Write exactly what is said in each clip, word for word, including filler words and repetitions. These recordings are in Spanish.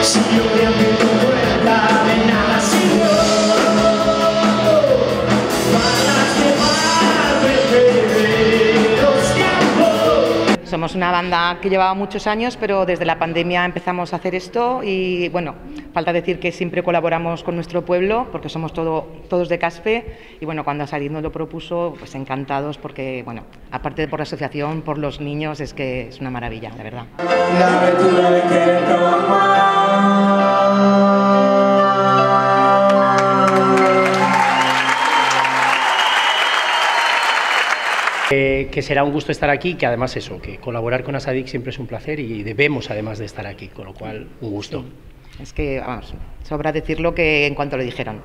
Si yo te abrí tu puerta, de nada sirvió. Somos una banda que llevaba muchos años, pero desde la pandemia empezamos a hacer esto y, bueno, falta decir que siempre colaboramos con nuestro pueblo porque somos todo, todos de Caspe y, bueno, cuando Asadik nos lo propuso, pues encantados porque, bueno, aparte de por la asociación, por los niños, es que es una maravilla, la verdad. La aventura de querer Eh, que será un gusto estar aquí, que además eso, que colaborar con Asadik siempre es un placer y debemos además de estar aquí, con lo cual un gusto. Sí. Es que, vamos, sobra decirlo que en cuanto lo dijeron.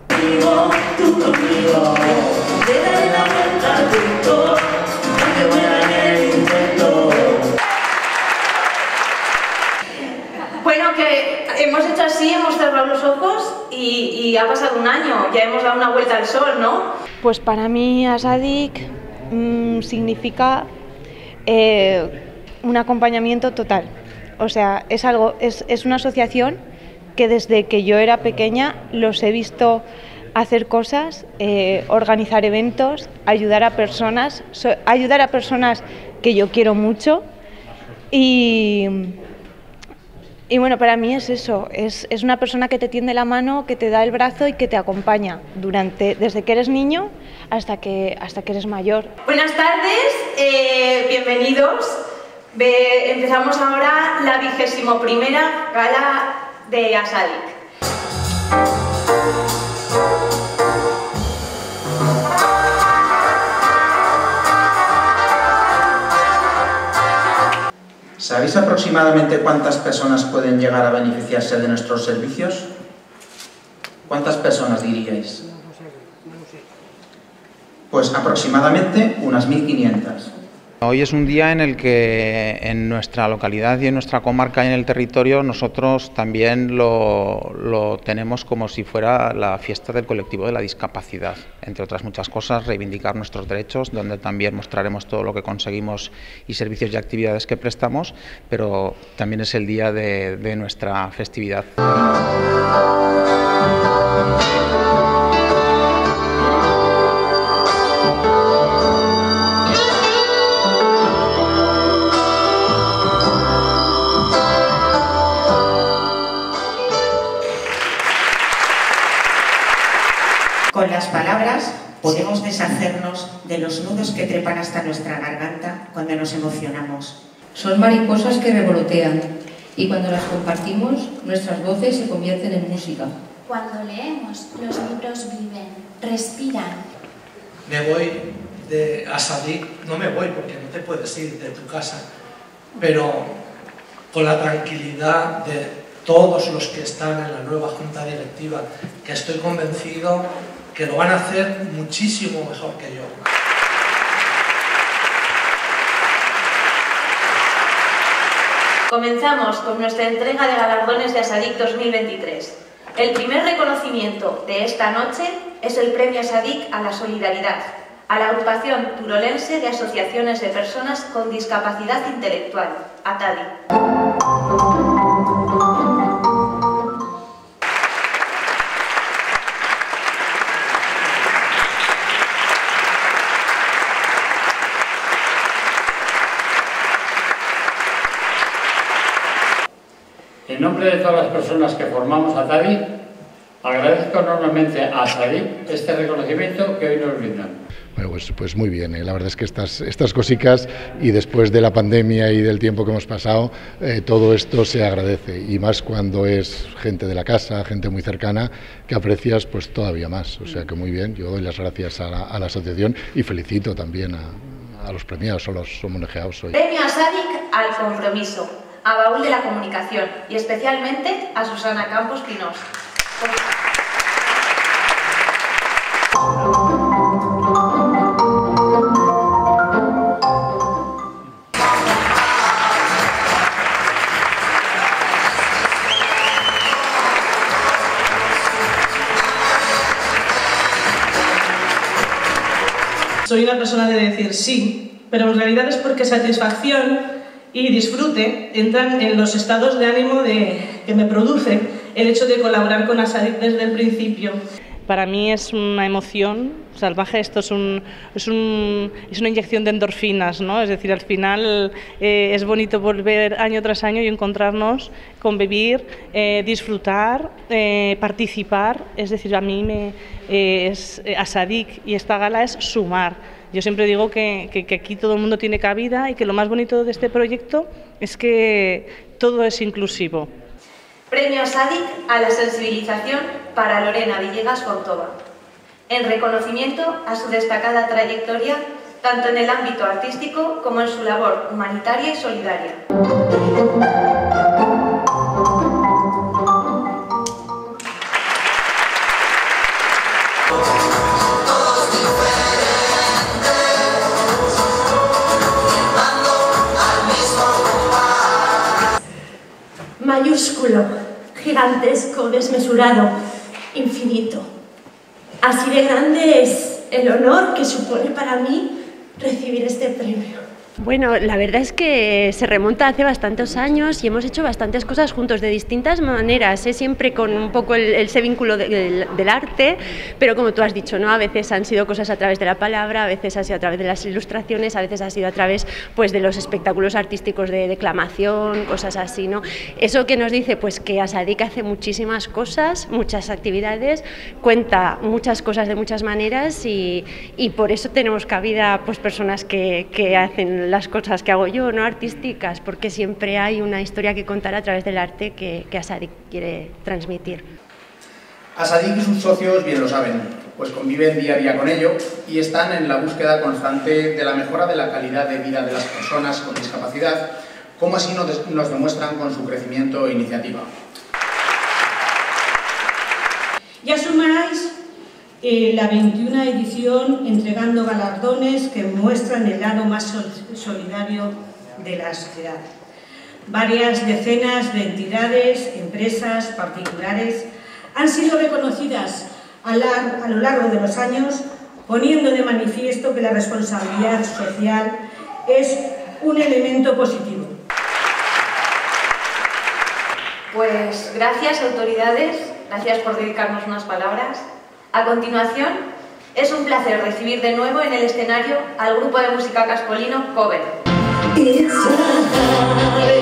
Bueno, que hemos hecho así, hemos cerrado los ojos y, y ha pasado un año, ya hemos dado una vuelta al sol, ¿no? Pues para mí Asadik mmm, significa eh, un acompañamiento total. O sea, es algo, es, es una asociación que desde que yo era pequeña los he visto hacer cosas, eh, organizar eventos, ayudar a personas, so, ayudar a personas que yo quiero mucho y Y bueno, para mí es eso, es, es una persona que te tiende la mano, que te da el brazo y que te acompaña durante, desde que eres niño hasta que, hasta que eres mayor. Buenas tardes, eh, bienvenidos. Ve, empezamos ahora la vigésimo primera gala de Asadik. ¿Sabéis aproximadamente cuántas personas pueden llegar a beneficiarse de nuestros servicios? ¿Cuántas personas diríais? Pues aproximadamente unas mil quinientas. Hoy es un día en el que en nuestra localidad y en nuestra comarca y en el territorio nosotros también lo, lo tenemos como si fuera la fiesta del colectivo de la discapacidad. Entre otras muchas cosas, reivindicar nuestros derechos, donde también mostraremos todo lo que conseguimos y servicios y actividades que prestamos, pero también es el día de, de nuestra festividad. Con las palabras podemos deshacernos de los nudos que trepan hasta nuestra garganta cuando nos emocionamos. Son mariposas que revolotean y cuando las compartimos, nuestras voces se convierten en música. Cuando leemos, los libros viven, respiran. Me voy de Asadik, no me voy porque no te puedes ir de tu casa, pero con la tranquilidad de todos los que están en la nueva junta directiva, que estoy convencido que lo van a hacer muchísimo mejor que yo. Comenzamos con nuestra entrega de galardones de Asadik dos mil veintitrés. El primer reconocimiento de esta noche es el Premio Asadik a la Solidaridad, a la agrupación turolense de asociaciones de personas con discapacidad intelectual, ATADI. En nombre de todas las personas que formamos ATADI, agradezco enormemente a Asadik este reconocimiento que hoy nos brindan. Bueno, pues, pues muy bien, ¿eh? La verdad es que estas, estas cositas y después de la pandemia y del tiempo que hemos pasado, eh, todo esto se agradece y más cuando es gente de la casa, gente muy cercana, que aprecias pues todavía más. O sea que muy bien, yo doy las gracias a la, a la asociación y felicito también a, a los premiados o los homenajeados hoy. Premio Asadik al compromiso, a Baúl de la Comunicación y especialmente a Susana Campos Quinós. Soy una persona de decir sí, pero en realidad es porque satisfacción y disfrute entran en los estados de ánimo de que me produce el hecho de colaborar con ASADIC desde el principio. Para mí es una emoción salvaje, esto es, un, es, un, es una inyección de endorfinas, ¿no? Es decir, al final eh, es bonito volver año tras año y encontrarnos, convivir, eh, disfrutar, eh, participar, es decir, a mí me, eh, es, ASADIC y esta gala es sumar. Yo siempre digo que, que, que aquí todo el mundo tiene cabida y que lo más bonito de este proyecto es que todo es inclusivo. Premio ASADIC a la sensibilización para Lorena Villegas Fontova, en reconocimiento a su destacada trayectoria tanto en el ámbito artístico como en su labor humanitaria y solidaria. Mayúsculo, gigantesco, desmesurado, infinito. Así de grande es el honor que supone para mí recibir este premio. Bueno, la verdad es que se remonta hace bastantes años y hemos hecho bastantes cosas juntos de distintas maneras, ¿eh? Siempre con un poco el, ese vínculo de, del, del arte, pero como tú has dicho, ¿no? A veces han sido cosas a través de la palabra, a veces ha sido a través de las ilustraciones, a veces ha sido a través, pues, de los espectáculos artísticos de declamación, cosas así, ¿no? Eso que nos dice, pues, que ASADIC hace muchísimas cosas, muchas actividades, cuenta muchas cosas de muchas maneras y, y por eso tenemos cabida, pues, personas que, que hacen las cosas que hago yo, no artísticas, porque siempre hay una historia que contar a través del arte que, que ASADIC quiere transmitir. ASADIC y sus socios bien lo saben, pues conviven día a día con ello y están en la búsqueda constante de la mejora de la calidad de vida de las personas con discapacidad, como así nos, nos demuestran con su crecimiento e iniciativa. Ya sumáis Eh, la veintiuna edición entregando galardones que muestran el lado más solidario de la sociedad. Varias decenas de entidades, empresas, particulares han sido reconocidas a, la, a lo largo de los años, poniendo de manifiesto que la responsabilidad social es un elemento positivo. Pues gracias, autoridades, gracias por dedicarnos unas palabras. A continuación, es un placer recibir de nuevo en el escenario al grupo de música Caspolino Cover.